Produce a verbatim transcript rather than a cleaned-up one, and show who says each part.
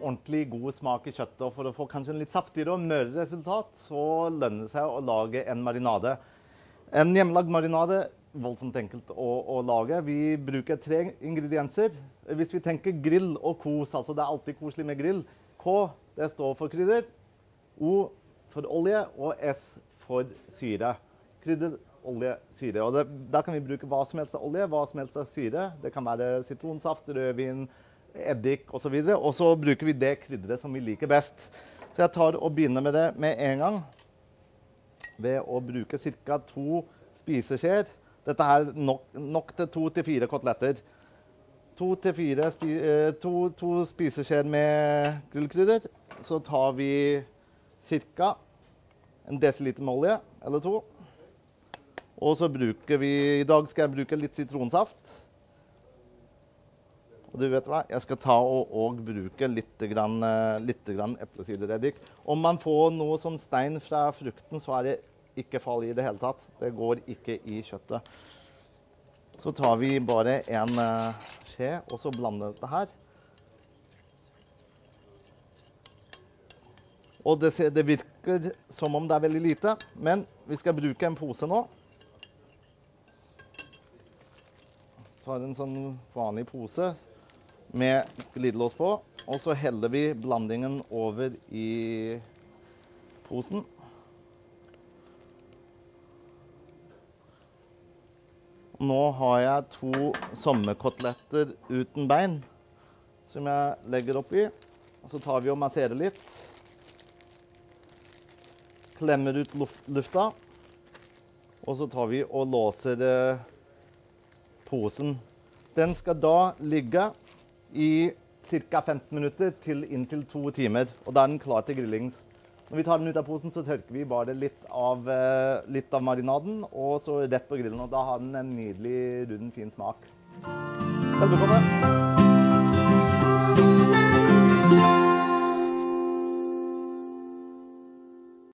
Speaker 1: ordentlig god smak i kjøttet, og for å få kanskje en litt saftigere og mørere resultat, så lønner det seg å lage en marinade. En hjemmelagd marinade, voldsomt enkelt å, å lage. Vi bruker tre ingredienser. Hvis vi tenker grill og kos, altså det er alltid koselig med grill. K, det står for krydder. O for olje, og S for syre. Krydder, olje, syre. Og det, da kan vi bruke hva som helst av olje, hva som helst av syre. Det kan være sitronsaft, rødvin, eddik og så videre. Og så bruker vi det krydderet som vi liker best. Så jeg tar og begynner med det med en gang. Ved å bruke ca. to spiseskjeer. Dette er nok, nok til to til fire koteletter. To til fire spi, eh, to, to spiseskjeer med grillkrydder. Så tar vi ca. en desiliter med olje, eller to. Og så bruker vi, i dag skal jeg bruke litt sitronsaft. Og du vet hva, jeg skal ta og, og bruke litt, grann, litt grann eplesidereddik. Om man får noe sånn stein fra frukten, så er det ikke farlig i det hele tatt. Det går ikke i kjøttet. Så tar vi bare en uh, skje, og så blander dette her. Og det, det virker som om det er veldig lite, men vi skal bruke en pose nå. Tar en sånn vanlig pose med glidelås på, og så heller vi blandingen over i posen. Nå har jeg to sommerkoteletter uten bein, som jeg legger oppi. Og så tar vi og masserer litt. Klemmer ut luft, lufta. Og så tar vi og låser eh, posen. Den skal da ligge i ca. femten minutter til inntil to timer. Og da er den klar til grilling. Når vi tar den ut av posen, så tørker vi bare litt av, eh, litt av marinaden, og så rett på grillen, og da har den en nydelig, rund, fin smak. Vel bekomme!